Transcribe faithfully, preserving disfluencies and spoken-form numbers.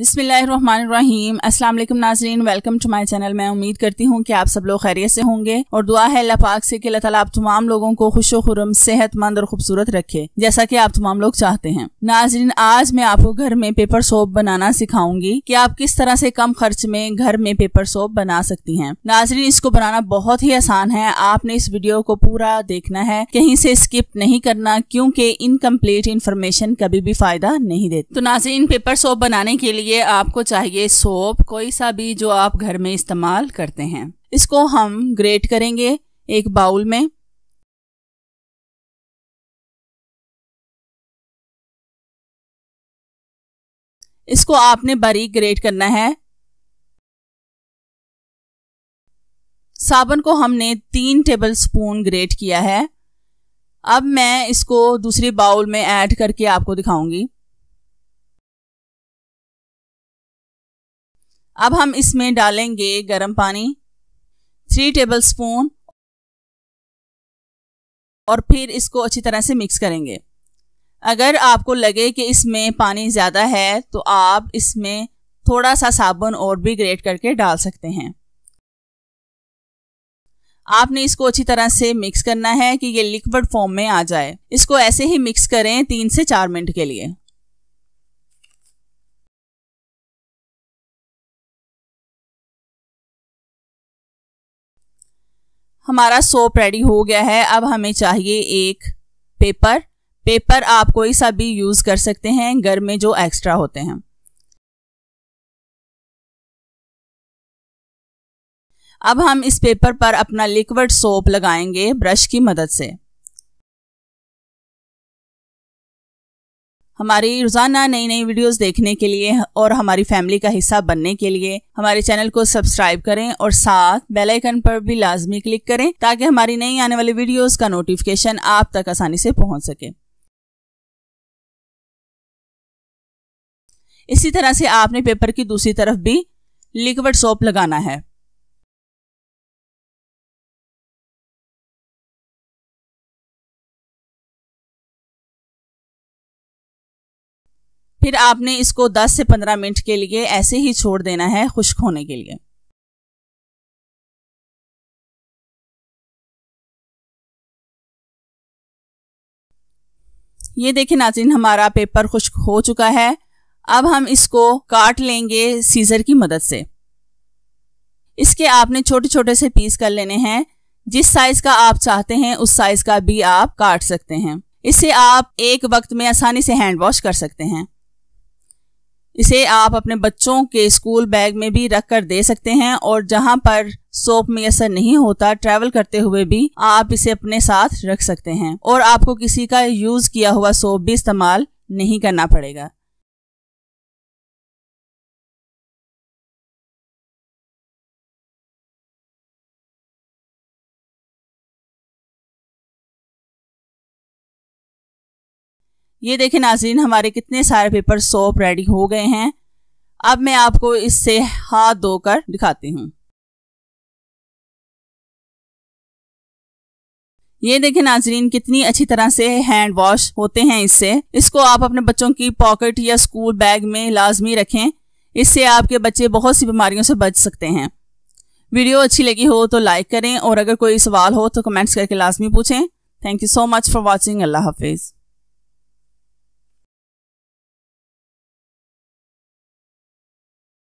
बिस्मिल्लाहिर्रहमानिर्रहीम। अस्सलाम वालेकुम नाज़रीन, वेलकम टू माय चैनल। मैं उम्मीद करती हूँ कि आप सब लोग खैरियत से होंगे और दुआ है अल्लाह पाक से कि अल्लाह ताला आप तमाम लोगों को खुशो खुरम सेहतमंद और खूबसूरत रखे, जैसा कि आप तमाम लोग चाहते हैं। नाज़रीन, आज मैं आपको घर में पेपर सोप बनाना सिखाऊंगी कि आप किस तरह से कम खर्च में घर में पेपर सोप बना सकती हैं। नाज़रीन, इसको बनाना बहुत ही आसान है। आपने इस वीडियो को पूरा देखना है, कहीं से स्किप नहीं करना, क्योंकि इनकम्प्लीट इन्फॉर्मेशन कभी भी फायदा नहीं देती। तो नाज़रीन, पेपर सोप बनाने के लिए आपको चाहिए सोप, कोई सा भी जो आप घर में इस्तेमाल करते हैं। इसको हम ग्रेट करेंगे एक बाउल में। इसको आपने बारीक ग्रेट करना है। साबुन को हमने तीन टेबल स्पून ग्रेट किया है। अब मैं इसको दूसरी बाउल में ऐड करके आपको दिखाऊंगी। अब हम इसमें डालेंगे गर्म पानी थ्री टेबल स्पून और फिर इसको अच्छी तरह से मिक्स करेंगे। अगर आपको लगे कि इसमें पानी ज़्यादा है तो आप इसमें थोड़ा सा साबुन और भी ग्रेट करके डाल सकते हैं। आपने इसको अच्छी तरह से मिक्स करना है कि ये लिक्विड फॉर्म में आ जाए। इसको ऐसे ही मिक्स करें तीन से चार मिनट के लिए। हमारा सोप रेडी हो गया है। अब हमें चाहिए एक पेपर। पेपर आप कोई सा भी यूज कर सकते हैं घर में जो एक्स्ट्रा होते हैं। अब हम इस पेपर पर अपना लिक्विड सोप लगाएंगे ब्रश की मदद से। हमारी रोजाना नई नई वीडियोस देखने के लिए और हमारी फैमिली का हिस्सा बनने के लिए हमारे चैनल को सब्सक्राइब करें और साथ बेल आइकन पर भी लाजमी क्लिक करें ताकि हमारी नई आने वाली वीडियोस का नोटिफिकेशन आप तक आसानी से पहुंच सके। इसी तरह से आपने पेपर की दूसरी तरफ भी लिक्विड सोप लगाना है। फिर आपने इसको दस से पंद्रह मिनट के लिए ऐसे ही छोड़ देना है खुश्क होने के लिए। ये देखिए नाज़रीन, हमारा पेपर खुश्क हो चुका है। अब हम इसको काट लेंगे सीजर की मदद से। इसके आपने छोटे छोटे से पीस कर लेने हैं। जिस साइज का आप चाहते हैं उस साइज का भी आप काट सकते हैं। इसे आप एक वक्त में आसानी से हैंड वॉश कर सकते हैं। इसे आप अपने बच्चों के स्कूल बैग में भी रख कर दे सकते हैं और जहां पर सोप मैसर नहीं होता, ट्रैवल करते हुए भी आप इसे अपने साथ रख सकते हैं और आपको किसी का यूज किया हुआ सोप भी इस्तेमाल नहीं करना पड़ेगा। ये देखिए नाज़रीन, हमारे कितने सारे पेपर सोप रेडी हो गए हैं। अब मैं आपको इससे हाथ धोकर दिखाती हूँ। ये देखिए नाज़रीन, कितनी अच्छी तरह से हैंड वॉश होते हैं इससे। इसको आप अपने बच्चों की पॉकेट या स्कूल बैग में लाजमी रखें। इससे आपके बच्चे बहुत सी बीमारियों से बच सकते हैं। वीडियो अच्छी लगी हो तो लाइक करें और अगर कोई सवाल हो तो कमेंट्स करके लाजमी पूछें। Thank you so much for watching. अल्लाह हाफिज़।